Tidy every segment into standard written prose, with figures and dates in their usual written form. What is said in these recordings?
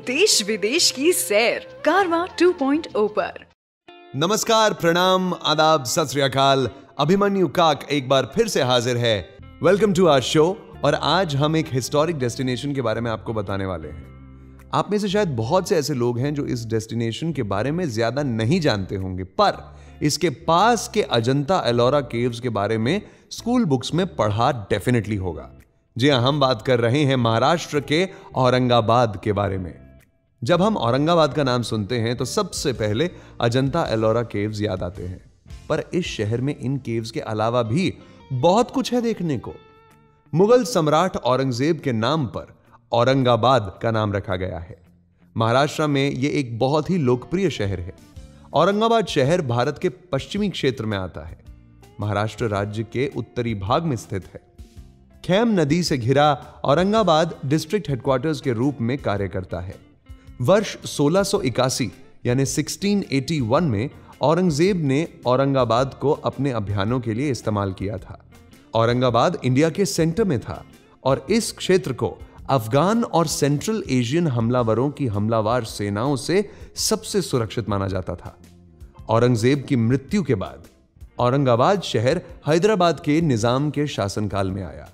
देश विदेश की सैर कारवां 2.0 पर। नमस्कार, प्रणाम, आदाब, सत श्री अकाल। अभिमन्यु काक एक बार फिर से हाजिर है। Welcome to our show. और आज हम एक हिस्टोरिक डेस्टिनेशन के बारे में आपको बताने वाले हैं। आप में से शायद बहुत से ऐसे लोग हैं जो इस डेस्टिनेशन के बारे में ज्यादा नहीं जानते होंगे, पर इसके पास के अजंता एलोरा केव्स के बारे में स्कूल बुक्स में पढ़ा डेफिनेटली होगा। जी हां, हम बात कर रहे हैं महाराष्ट्र के औरंगाबाद के बारे में। जब हम औरंगाबाद का नाम सुनते हैं तो सबसे पहले अजंता एलोरा केव्स याद आते हैं, पर इस शहर में इन केव्स के अलावा भी बहुत कुछ है देखने को। मुगल सम्राट औरंगजेब के नाम पर औरंगाबाद का नाम रखा गया है। महाराष्ट्र में यह एक बहुत ही लोकप्रिय शहर है। औरंगाबाद शहर भारत के पश्चिमी क्षेत्र में आता है। महाराष्ट्र राज्य के उत्तरी भाग में स्थित है। खेम नदी से घिरा औरंगाबाद डिस्ट्रिक्ट हेडक्वार्टर्स के रूप में कार्य करता है। वर्ष 1681 यानी 1681 में औरंगजेब ने औरंगाबाद को अपने अभियानों के लिए इस्तेमाल किया था। औरंगाबाद इंडिया के सेंटर में था और इस क्षेत्र को अफगान और सेंट्रल एशियन हमलावरों की हमलावर सेनाओं से सबसे सुरक्षित माना जाता था। औरंगजेब की मृत्यु के बाद औरंगाबाद शहर हैदराबाद के निजाम के शासनकाल में आया।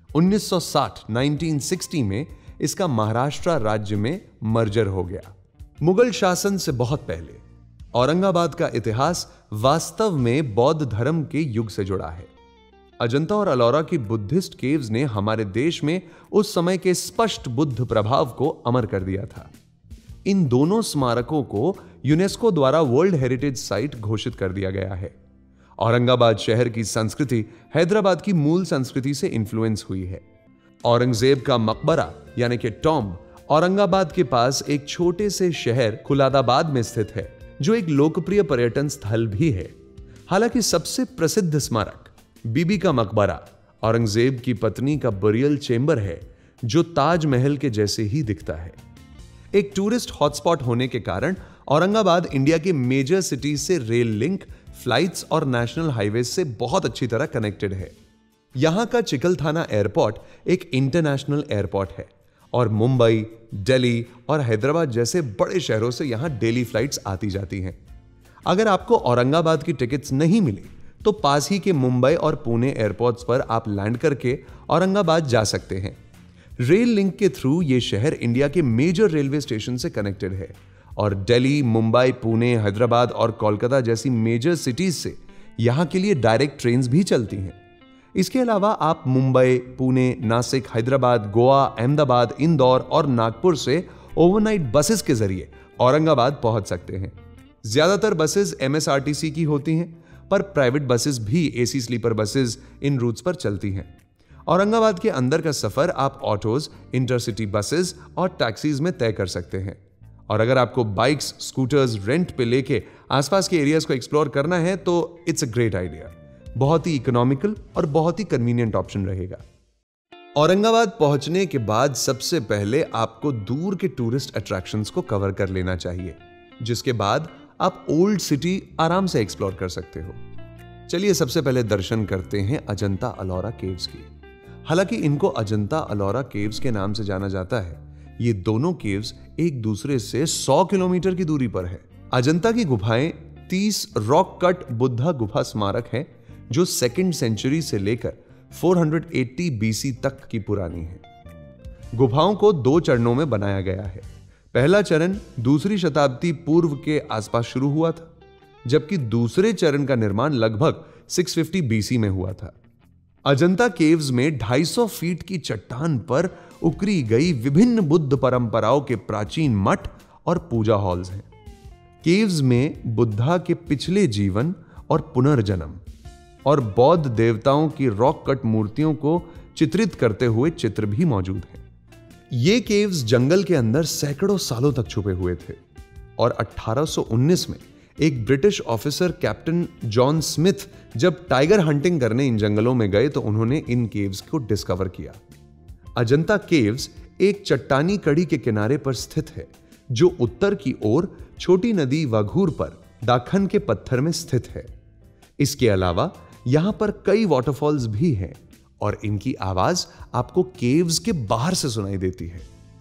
1960 में इसका महाराष्ट्र राज्य में मर्जर हो गया। मुगल शासन से बहुत पहले औरंगाबाद का इतिहास वास्तव में बौद्ध धर्म के युग से जुड़ा है। अजंता और अलोरा की बुद्धिस्ट केव्स ने हमारे देश में उस समय के स्पष्ट बुद्ध प्रभाव को अमर कर दिया था। इन दोनों स्मारकों को यूनेस्को द्वारा वर्ल्ड हेरिटेज साइट घोषित कर दिया गया है। औरंगाबाद शहर की संस्कृति हैदराबाद की मूल संस्कृति से इन्फ्लुएंस हुई है। औरंगजेब का मकबरा यानी कि टॉम्ब औरंगाबाद के पास एक छोटे से शहर खुलादाबाद में स्थित है, जो एक लोकप्रिय पर्यटन स्थल भी है। हालांकि सबसे प्रसिद्ध स्मारक बीबी का मकबरा औरंगजेब की पत्नी का बरियल चेंबर है, जो ताजमहल के जैसे ही दिखता है। एक टूरिस्ट हॉटस्पॉट होने के कारण औरंगाबाद इंडिया के मेजर सिटीज से रेल लिंक, फ्लाइट्स और नेशनल हाईवे से बहुत अच्छी तरह कनेक्टेड है। यहां का चिकलथाना एयरपोर्ट एक इंटरनेशनल एयरपोर्ट है और मुंबई, दिल्ली और हैदराबाद जैसे बड़े शहरों से यहां डेली फ्लाइट्स आती जाती हैं। अगर आपको औरंगाबाद की टिकट्स नहीं मिली तो पास ही के मुंबई और पुणे एयरपोर्ट्स पर आप लैंड करके औरंगाबाद जा सकते हैं। रेल लिंक के थ्रू यह शहर इंडिया के मेजर रेलवे स्टेशन से कनेक्टेड है और दिल्ली, मुंबई, पुणे, हैदराबाद और कोलकाता जैसी मेजर सिटीज से यहां के लिए डायरेक्ट ट्रेन्स भी चलती हैं। इसके अलावा आप मुंबई, पुणे, नासिक, हैदराबाद, गोवा, अहमदाबाद, इंदौर और नागपुर से ओवरनाइट बसेस के जरिए औरंगाबाद पहुंच सकते हैं। ज्यादातर बसेस एमएसआरटीसी की होती हैं, पर प्राइवेट बसेस भी एसी स्लीपर बसेस इन रूट्स पर चलती हैं। औरंगाबाद के अंदर का सफर आप ऑटोज, इंटरसिटी बसेस और टैक्सीज में तय कर सकते हैं। और अगर आपको बाइक्स, स्कूटर्स रेंट पे लेके आसपास के एरियाज को एक्सप्लोर करना है तो इट्स अ ग्रेट आइडिया। बहुत ही इकोनॉमिकल और बहुत ही कन्वीनियंट ऑप्शन रहेगा। औरंगाबाद पहुंचने के बाद सबसे पहले आपको दूर के टूरिस्ट अट्रैक्शंस को कवर कर लेना चाहिए, जिसके बाद आप ओल्ड सिटी आराम से एक्सप्लोर कर सकते हो। चलिए सबसे पहले दर्शन करते हैं अजंता अलोरा केव्स की। हालांकि इनको अजंता अलोरा केव्स के नाम से जाना जाता है, ये दोनों केव्स एक दूसरे से 100 किलोमीटर की दूरी पर है। अजंता की गुफाएं 30 रॉक कट बुद्धा गुफा स्मारक है, जो 2nd सेंचुरी से लेकर 480 बीसी तक की पुरानी है। गुफाओं को 2 चरणों में बनाया गया है। पहला चरण 2री शताब्दी पूर्व के आसपास शुरू हुआ था, जबकि दूसरे चरण का निर्माण लगभग 650 बीसी में हुआ था। अजंता केव्स में 250 फीट की चट्टान पर उकरी गई विभिन्न बुद्ध परंपराओं के प्राचीन मठ और पूजा हॉल्स हैं। केव्स में बुद्धा के पिछले जीवन और पुनर्जन्म और बौद्ध देवताओं की रॉक कट मूर्तियों को चित्रित करते हुए चित्र भी मौजूद हैं। ये केव्स जंगल के अंदर सैकड़ों सालों तक छुपे हुए थे और 1819 में एक British officer captain John Smith जब टाइगर हंटिंग करने इन जंगलों में गए तो उन्होंने इन केव्स को डिस्कवर किया। अजंता केव्स एक चट्टानी कड़ी के किनारे पर स्थित है, जो उत्तर की ओर छोटी नदी वघूर पर दाखन के पत्थर में स्थित है। इसके अलावा यहां पर कई वाटरफॉल्स भी हैं और इनकी आवाज आपको केव्स के बाहर से सुनाई देती है।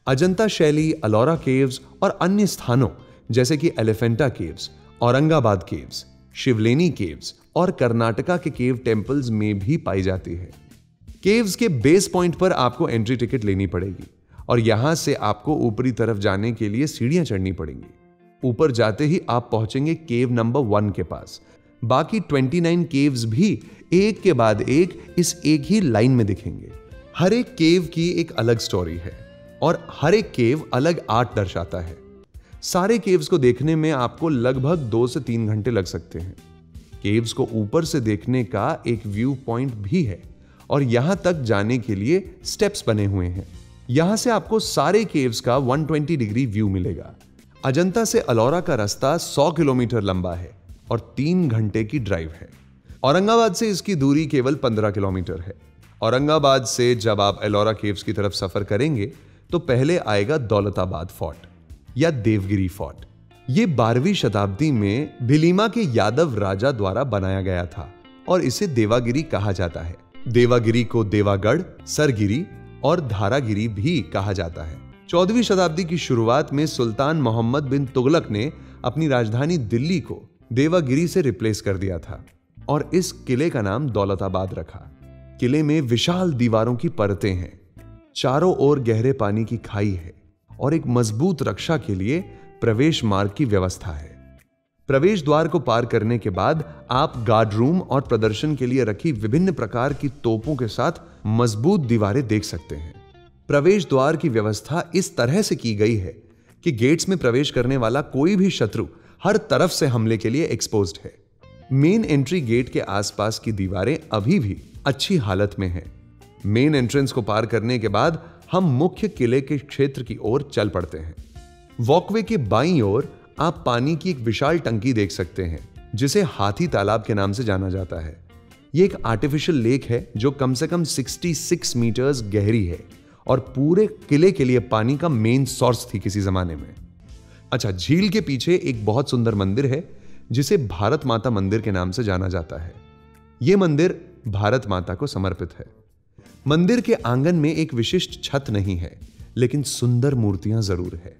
अजंता शैली, अलोरा केव्स और अन्य स्थानों जैसे कि Elephanta caves, Aurangabad caves, Shivleni caves और कर्नाटका के केव टेम्पल्स में भी पाई जाती है। केव्स के बेस पॉइंट पर आपको एंट्री टिकट लेनी पड़ेगी और यहां से आपको ऊपरी तरफ जाने के लिए सीढ़ियां चढ़नी पड़ेंगी। ऊपर जाते ही आप पहुंचेंगे केव नंबर 1 के पास। बाकी 29 केव्स भी एक के बाद एक इस एक ही लाइन में दिखेंगे। हर एक केव की एक अलग स्टोरी है और हर एक केव अलग आर्ट दर्शाता है। सारे केव्स को देखने में आपको लगभग 2 से 3 घंटे लग सकते हैं। केव्स को ऊपर से देखने का एक व्यू पॉइंट भी है और यहां तक जाने के लिए स्टेप्स बने हुए हैं। यहां से आपको सारे केव्स का 120 डिग्री व्यू मिलेगा। अजंता से अलोरा का रास्ता 100 किलोमीटर लंबा है और 3 घंटे की ड्राइव है। औरंगाबाद से इसकी दूरी केवल 15 किलोमीटर है। औरंगाबाद से जब आप एलोरा केव्स की तरफ सफर करेंगे तो पहले आएगा दौलताबाद फोर्ट या देवगिरी फोर्ट। यह 12वीं शताब्दी में भीलिमा के यादव राजा द्वारा बनाया गया था और इसे देवागिरी कहा जाता है। देवागिरी को देवागढ़, सरगिरी और धारागिरी भी कहा जाता है। 14वीं शताब्दी की शुरुआत में सुल्तान मोहम्मद बिन तुगलक ने अपनी राजधानी दिल्ली को देवागिरी से रिप्लेस कर दिया था और इस किले का नाम दौलताबाद रखा। किले में विशाल दीवारों की परतें हैं, चारों ओर गहरे पानी की खाई है और एक मजबूत रक्षा के लिए प्रवेश मार्ग की व्यवस्था है। प्रवेश द्वार को पार करने के बाद आप गार्ड रूम और प्रदर्शन के लिए रखी विभिन्न प्रकार की तोपों के साथ मजबूत दीवारें देख सकते हैं। प्रवेश द्वार की व्यवस्था इस तरह से की गई है कि गेट्स में प्रवेश करने वाला कोई भी शत्रु हर तरफ से हमले के लिए एक्सपोज्ड है। मेन एंट्री गेट के आसपास की दीवारें अभी भी अच्छी हालत में हैं। मेन एंट्रेंस को पार करने के बाद हम मुख्य किले के क्षेत्र की ओर चल पड़ते हैं। वॉकवे के बाईं ओर आप पानी की एक विशाल टंकी देख सकते हैं जिसे हाथी तालाब के नाम से जाना जाता है। यह एक आर्टिफिशियल लेक है जो कम से कम 66 मीटर्स गहरी है और पूरे किले के लिए पानी का मेन सोर्स थी किसी जमाने में। अच्छा, झील के पीछे एक बहुत सुंदर मंदिर है जिसे भारत माता मंदिर के नाम से जाना जाता है। यह मंदिर भारत माता को समर्पित है। मंदिर के आंगन में एक विशिष्ट छत नहीं है, लेकिन सुंदर मूर्तियां जरूर है।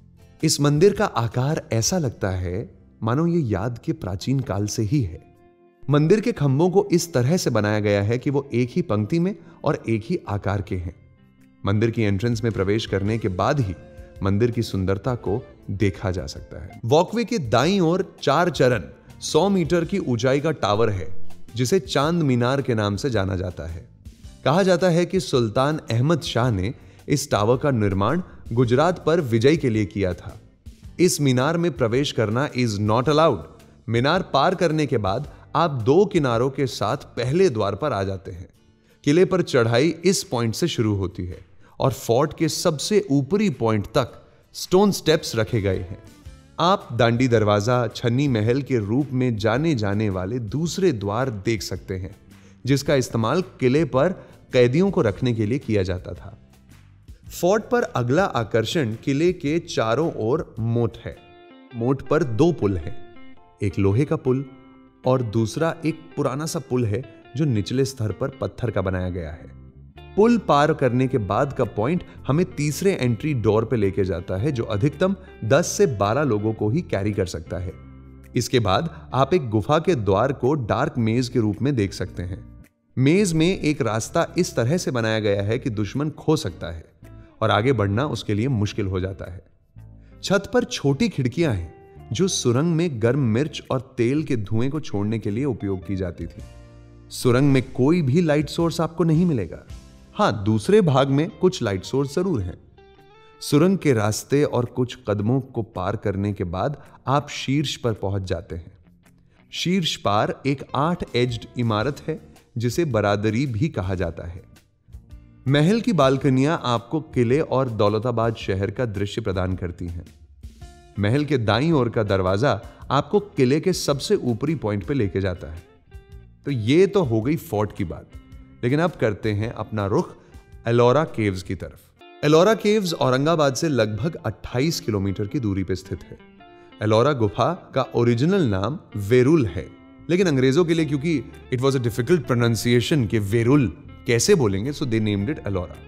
इस मंदिर का आकार ऐसा लगता है मानो ये याद के प्राचीन काल से ही है। मंदिर के खंभों को इस तरह से बनाया गया है कि वो एक ही पंक्ति में और एक ही आकार के हैं। मंदिर की एंट्रेंस में प्रवेश करने के बाद ही मंदिर की सुंदरता को देखा जा सकता है। वॉकवे के दाईं ओर 4 चरण 100 मीटर की ऊंचाई का टावर है जिसे चांद मीनार के नाम से जाना जाता है। कहा जाता है कि सुल्तान अहमद शाह ने इस टावर का निर्माण गुजरात पर विजय के लिए किया था। इस मीनार में प्रवेश करना इज नॉट अलाउड। मीनार पार करने के बाद आप 2 किनारों के साथ पहले द्वार पर आ जाते हैं। किले पर चढ़ाई इस पॉइंट से शुरू होती है और फोर्ट के सबसे ऊपरी पॉइंट तक स्टोन स्टेप्स रखे गए हैं। आप दांडी दरवाजा, छन्नी महल के रूप में जाने जाने वाले दूसरे द्वार देख सकते हैं जिसका इस्तेमाल किले पर कैदियों को रखने के लिए किया जाता था। फोर्ट पर अगला आकर्षण किले के चारों ओर मोट है। मोट पर 2 पुल हैं, एक लोहे का पुल और दूसरा एक पुराना सा पुल है जो निचले स्तर पर पत्थर का बनाया गया है। पुल पार करने के बाद का पॉइंट हमें तीसरे एंट्री डोर पे लेके जाता है जो अधिकतम 10 से 12 लोगों को ही कैरी कर सकता है। इसके बाद आप एक गुफा के द्वार को डार्क मेज के रूप में देख सकते हैं। मेज में एक रास्ता इस तरह से बनाया गया है कि दुश्मन खो सकता है और आगे बढ़ना उसके लिए मुश्किल हो जाता है। छत पर छोटी खिड़कियां हैं जो सुरंग में गर्म मिर्च और तेल के धुएं को छोड़ने के लिए उपयोग की जाती थी। सुरंग में कोई भी लाइट सोर्स आपको नहीं मिलेगा। हां, दूसरे भाग में कुछ लाइट सोर्स जरूर हैं। सुरंग के रास्ते और कुछ कदमों को पार करने के बाद आप शीर्ष पर पहुंच जाते हैं। शीर्ष पार एक 8 एज्ड इमारत है जिसे बरादरी भी कहा जाता है। महल की बालकनियां आपको किले और दौलताबाद शहर का दृश्य प्रदान करती हैं। महल के दाईं ओर का दरवाजा आपको किले के सबसे ऊपरी पॉइंट पर लेके जाता है। तो ये तो हो गई फोर्ट की बात, लेकिन अब करते हैं अपना रुख एलोरा केव्स की तरफ। एलोरा केव्स औरंगाबाद से लगभग 28 किलोमीटर की दूरी पर स्थित है। एलोरा गुफा का ओरिजिनल नाम वेरुल है, लेकिन अंग्रेजों के लिए क्योंकि it was a difficult pronunciation कि वेरुल कैसे बोलेंगे, so they named it Ellora.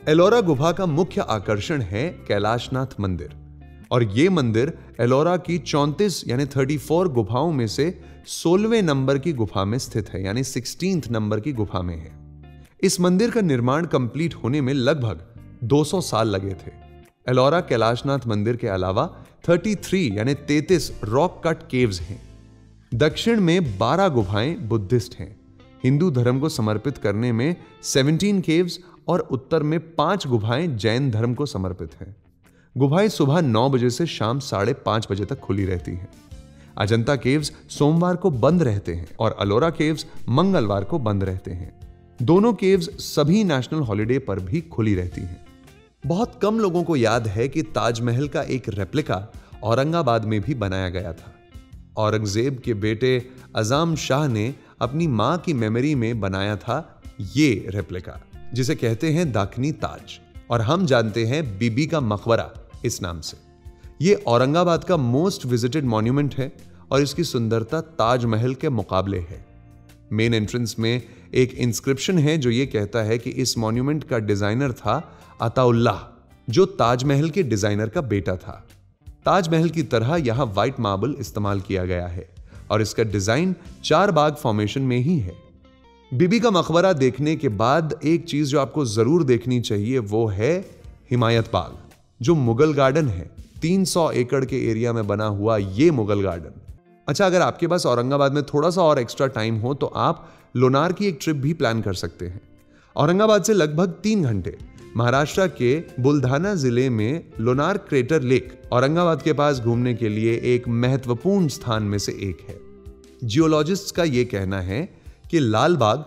Ellora गुफा का मुख्य आकर्षण है कैलाशनाथ मंदिर, और यह मंदिर एलोरा की 34 यानी 34 गुफाओं में से 16वें नंबर की गुफा में स्थित है, यानी 16th नंबर की गुफा में है। इस मंदिर का निर्माण कंप्लीट होने में लगभग 200 साल लगे थे। एलोरा कैलाशनाथ मंदिर के अलावा 33 यानी 33 रॉक कट केव्स हैं। दक्षिण में 12 गुफाएं बुद्धिस्ट हैं। हिंदू धर्म को समर्पित करने में 17 केव्स और उत्तर में 5 गुफाएं जैन धर्म को समर्पित हैं। गुफाएं सुबह 9 बजे से शाम 5:30 बजे तक खुली रहती हैं। अजंता केव्स सोमवार को बंद रहते हैं और अलोरा केव्स मंगलवार को बंद रहते हैं। दोनों केव्स सभी नेशनल हॉलिडे पर भी खुली रहती हैं। बहुत कम लोगों को याद है कि ताजमहल का एक रेप्लिका औरंगाबाद में भी बनाया गया था। औरंगजेब के बेटे अज़ाम शाह ने अपनी मां की मेमोरी में बनाया था ये रेप्लिका, जिसे कहते हैं दाखनी ताज, और हम जानते हैं बीबी का मकबरा इस नाम से। यह औरंगाबाद का मोस्ट विजिटेड मॉन्यूमेंट है और इसकी सुंदरता ताजमहल के मुकाबले है। मेन एंट्रेंस में एक इंस्क्रिप्शन है जो यह कहता है कि इस मॉन्यूमेंट का डिजाइनर था अताउल्लाह, जो ताजमहल के डिजाइनर का बेटा था। ताजमहल की तरह यहां व्हाइट मार्बल इस्तेमाल किया गया है और इसका डिजाइन 4 बाग फॉर्मेशन में ही है। बीबी का मकबरा देखने के बाद एक चीज जो आपको जरूर देखनी चाहिए वो है हिमायत बाग, जो मुगल गार्डन है। 300 एकड़ के एरिया में बना हुआ ये मुगल गार्डन। अच्छा, अगर आपके पास औरंगाबाद में थोड़ा सा और एक्स्ट्रा टाइम हो तो आप लोनार की एक ट्रिप भी प्लान कर सकते हैं। औरंगाबाद से लगभग 3 घंटे। महाराष्ट्र के बुलढाना जिले में लोनार क्रेटर लेक औरंगाबाद के पास घूमने के लिए एक महत्वपूर्ण स्थान में से एक है। जियोलॉजिस्ट्स का यह कहना है कि लाल बाग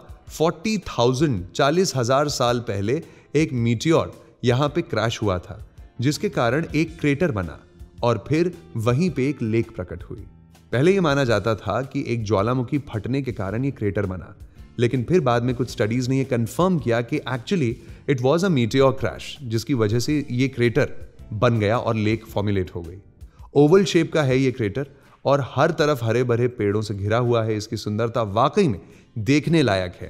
40,000 साल पहले एक मीटियोर यहां पे क्रैश हुआ था, जिसके कारण एक क्रेटर बना और फिर वहीं पे एक लेक प्रकट हुई। पहले यह माना जाता था कि एक ज्वालामुखी फटने के कारण यह क्रेटर बना, लेकिन फिर बाद में कुछ स्टडीज ने यह कंफर्म किया कि actually it was a meteor crash, जिसकी वजह से यह क्रेटर बन गया और लेक फॉर्मुलेट हो गई। ओवल शेप का है यह क्रेटर और हर तरफ हरे भरे पेड़ों से घिरा हुआ है। इसकी सुंदरता वाकई में देखने लायक है।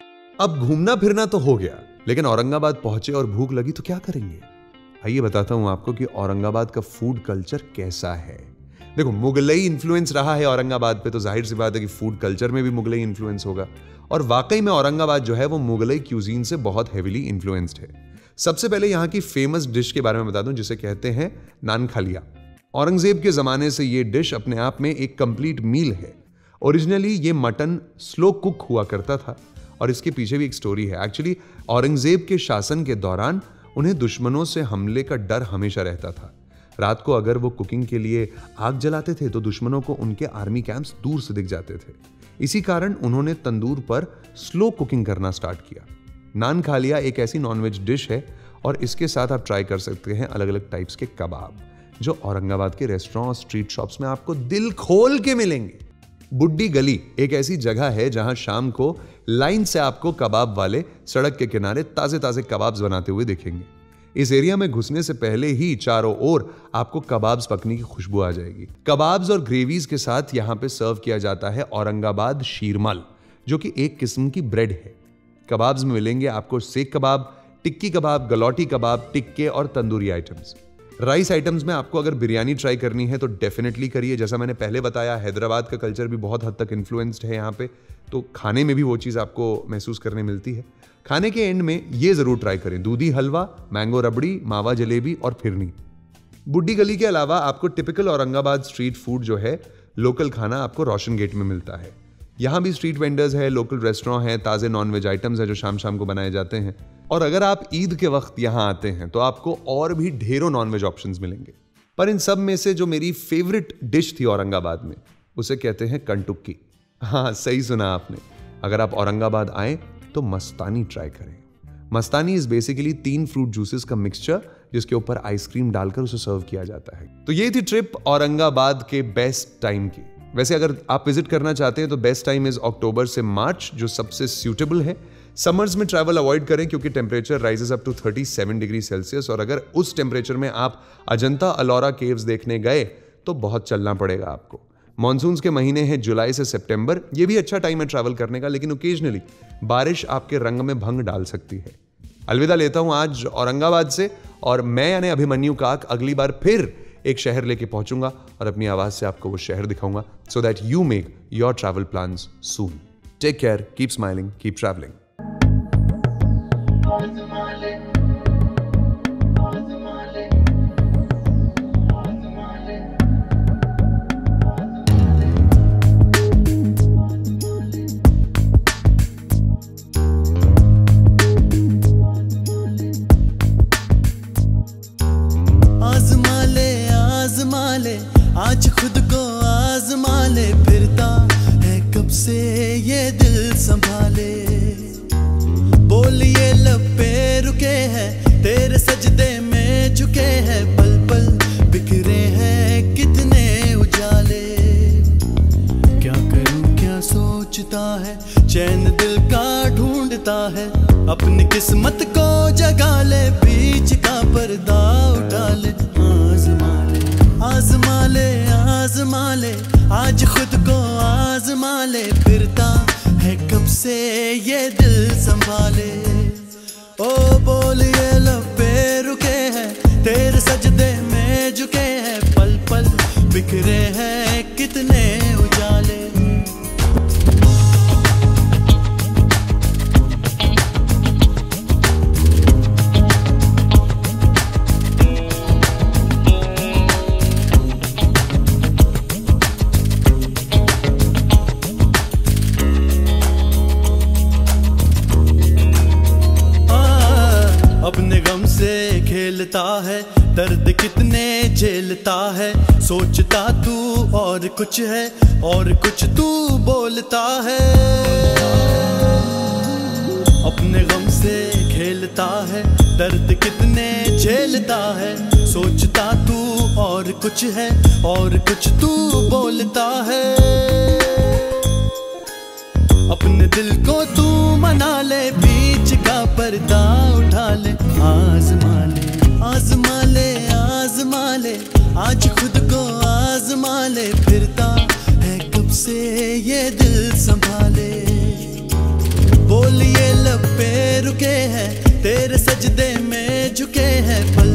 अब घूमना फिरना तो हो गया, लेकिन औरंगाबाद पहुंचे और भूख लगी तो क्या करेंगे? आइए बताता हूं आपको कि औरंगाबाद का फूड कल्चर कैसा है। देखो, मुगलई इन्फ्लुएंस रहा है औरंगाबाद पे, तो जाहिर सी बात है कि फूड कल्चर में भी मुगलई इन्फ्लुएंस होगा। और वाकई में औरंगाबाद जो है वो मुगलई क्यूजीन से बहुत हेविली इन्फ्लुएंस्ड है। सबसे पहले यहाँ की फेमस डिश के बारे में बता दूं, जिसे कहते हैं नान खालिया। औरंगजेब के जमाने से ये डिश अपने आप में एक कंप्लीट मील है। ओरिजिनली ये मटन स्लो कुक हुआ करता था और इसके पीछे भी एक स्टोरी है। एक्चुअली औरंगजेब के शासन के दौरान उन्हें दुश्मनों से हमले का डर हमेशा रहता था। रात को अगर वो कुकिंग के लिए आग जलाते थे तो दुश्मनों को उनके आर्मी कैंप्स दूर से दिख जाते थे। इसी कारण उन्होंने तंदूर पर स्लो कुकिंग करना स्टार्ट किया। नान खालिया एक ऐसी नॉनवेज डिश है और इसके साथ आप ट्राई कर सकते हैं अलग अलग टाइप्स के कबाब, जो औरंगाबाद के रेस्टोरेंट और स्ट्रीट शॉप्स में आपको दिल खोल के मिलेंगे। बुड्डी गली एक ऐसी जगह है जहां शाम को लाइन से आपको कबाब वाले सड़क के किनारे ताजे ताजे कबाब्स बनाते हुए दिखेंगे। इस एरिया में घुसने से पहले ही चारों ओर आपको कबाब्स पकने की खुशबू आ जाएगी। कबाब्स और ग्रेवीज के साथ यहाँ पे सर्व किया जाता है औरंगाबाद शीरमल, जो कि एक किस्म की ब्रेड है। कबाब्स में मिलेंगे आपको सेक कबाब, टिक्की कबाब, गलौटी कबाब, टिक्के और तंदूरी आइटम्स। राइस आइटम्स में आपको अगर बिरयानी ट्राई करनी है तो डेफिनेटली करिए। जैसा मैंने पहले बताया, हैदराबाद का कल्चर भी बहुत हद तक इन्फ्लुएंस्ड है यहाँ पे, तो खाने में भी वो चीज़ आपको महसूस करने मिलती है। खाने के एंड में ये जरूर ट्राई करें दूधी हलवा, मैंगो रबड़ी, मावा जलेबी और फिरनी। बुड्डी गली के अलावा आपको टिपिकल औरंगाबाद स्ट्रीट फूड जो है, लोकल खाना आपको रोशन गेट में मिलता है। यहाँ भी स्ट्रीट वेंडर्स है, लोकल रेस्टोरेंट है, ताजे नॉनवेज आइटम्स है जो शाम शाम को बनाए जाते हैं। और अगर आप ईद के वक्त यहाँ आते हैं तो आपको और भी ढेरों नॉनवेज ऑप्शंस मिलेंगे। पर इन सब में से जो मेरी फेवरेट डिश थी औरंगाबाद में, उसे कहते हैं कंटुक्की। हाँ, सही सुना आपने। अगर आप औरंगाबाद आए तो मस्तानी ट्राई करें। Mastani is basically 3 fruit juices का मिक्सचर जिसके ऊपर आइसक्रीम डालकर उसे सर्व किया जाता है। तो ये थी ट्रिप औरंगाबाद के बेस्ट टाइम की। वैसे अगर आप विजिट करना चाहते हैं तो बेस्ट टाइम इज अक्टूबर से मार्च, जो सबसे सूटेबल है। समर्स में ट्रैवल अवॉइड करें क्योंकि temperature rises up to 37 degree Celsius, और अगर उस टेम्परेचर में आप अजंता अलोरा केव्स देखने गए तो बहुत चलना पड़ेगा आपको। मॉनसून्स के महीने हैं जुलाई से सितंबर, ये भी अच्छा टाइम है ट्रैवल करने का, लेकिन ओकेजनली बारिश आपके रंग में भंग डाल सकती है। अलविदा लेता हूं आज औरंगाबाद से, और मैं यानी अभिमन्यु काक अगली बार फिर एक शहर लेके पहुंचूंगा और अपनी आवाज से आपको वो शहर दिखाऊंगा, so that you make your travel plans soon. Take care, keep smiling, keep travelling. आज खुद को आजमा ले, फिरता है कब से ये दिल संभाले। बोलिए लब पे रुके हैं, तेरे सजदे में झुके हैं, पल पल बिखरे हैं कितने उजाले। क्या करूं क्या सोचता है, चैन दिल का ढूंढता है, अपनी किस्मत को जगा ले, बीच का पर्दा उठा ले। आजमा ले आजमा ले, आज खुद को आजमा ले, फिरता है कब से ये दिल संभाले। ओ बोलिए लब पे रुके हैं, तेरे सजदे में झुके हैं, पल पल बिखरे हैं कितने उजाले। अपने गम से खेलता है, दर्द कितने झेलता है, सोचता तू और कुछ है और कुछ तू बोलता है। अपने गम से खेलता है, दर्द कितने झेलता है, सोचता तू और कुछ है और कुछ तू बोलता है। अपने दिल को तू मना ले, बीच का पर्दा उठा ले। आजमा ले आजमा ले आजमा ले, आज खुद को आजमा ले, फिरता है कब से ये दिल संभाले। बोलिए लब पे रुके हैं, तेरे सजदे में झुके हैं, पल